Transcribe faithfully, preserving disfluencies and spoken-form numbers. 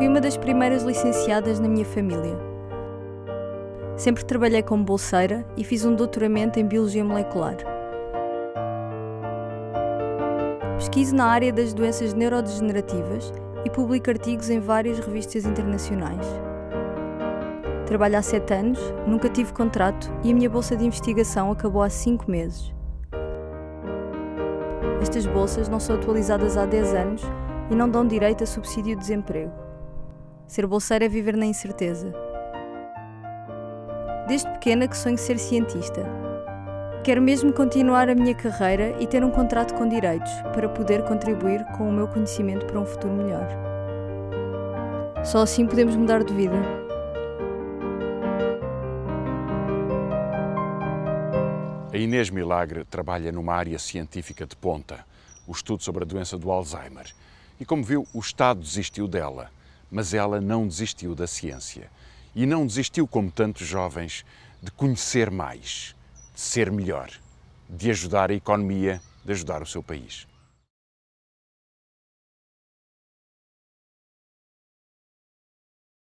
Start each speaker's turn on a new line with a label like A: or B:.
A: Fui uma das primeiras licenciadas na minha família. Sempre trabalhei como bolseira e fiz um doutoramento em Biologia Molecular. Pesquiso na área das doenças neurodegenerativas e publico artigos em várias revistas internacionais. Trabalho há sete anos, nunca tive contrato e a minha bolsa de investigação acabou há cinco meses. Estas bolsas não são atualizadas há dez anos e não dão direito a subsídio de desemprego. Ser bolseira é viver na incerteza. Desde pequena que sonho ser cientista. Quero mesmo continuar a minha carreira e ter um contrato com direitos para poder contribuir com o meu conhecimento para um futuro melhor. Só assim podemos mudar de vida.
B: A Inês Milagre trabalha numa área científica de ponta, o estudo sobre a doença do Alzheimer. E como viu, o Estado desistiu dela, mas ela não desistiu da ciência. E não desistiu, como tantos jovens, de conhecer mais, de ser melhor, de ajudar a economia, de ajudar o seu país.